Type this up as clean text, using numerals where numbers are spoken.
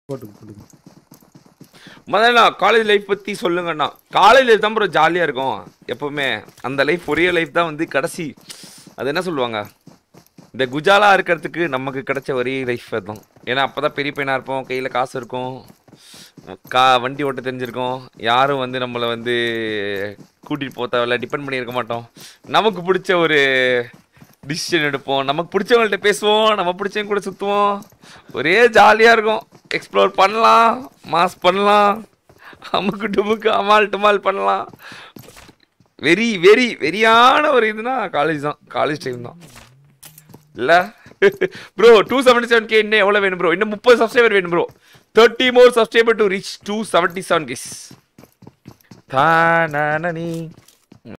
போட்டுங்க போட்டுங்க. முதல்ல காலேஜ் லைஃப் பற்றி சொல்லுங்கண்ணா. காலேஜ் லைஃப் தான் ப்ரோ ஜாலியாக இருக்கும் எப்போவுமே. அந்த லைஃப் ஒரே லைஃப் தான் வந்து கடைசி. அது என்ன சொல்லுவாங்க, இந்த குஜாலா இருக்கிறதுக்கு நமக்கு கிடைச்ச ஒரே லைஃப் தான். ஏன்னா அப்போ தான் பெரிய பையனாக இருப்போம், கையில் காசு இருக்கும், வண்டி ஓட்ட தெரிஞ்சிருக்கோம், யாரும் வந்து நம்மளை வந்து கூட்டிகிட்டு போக தேவையில்ல, டிபெண்ட் பண்ணியிருக்க மாட்டோம். நமக்கு பிடிச்ச ஒரு டிசிஷன் எடுப்போம், நமக்கு பிடிச்சவங்கள்ட்ட பேசுவோம், நம்ம பிடிச்சவங்க கூட சுற்றுவோம். ஒரே ஜாலியாக இருக்கும். எக்ஸ்ப்ளோர் பண்ணலாம், மாஸ் பண்ணலாம், அமுக்கு டுமுக்கு அமால் டுமால் பண்ணலாம். வெரி வெரி வெரியான ஒரு இதுனா காலேஜ் தான், காலேஜ் டைம் தான் இல்லை ப்ரோ. 277K இன்னும் எவ்வளோ வேணும் ப்ரோ? இன்னும் 30 சப்ஸ்கிரைபர் வேணும் bro. 30 more subscriber to reach 277 guys. தானனி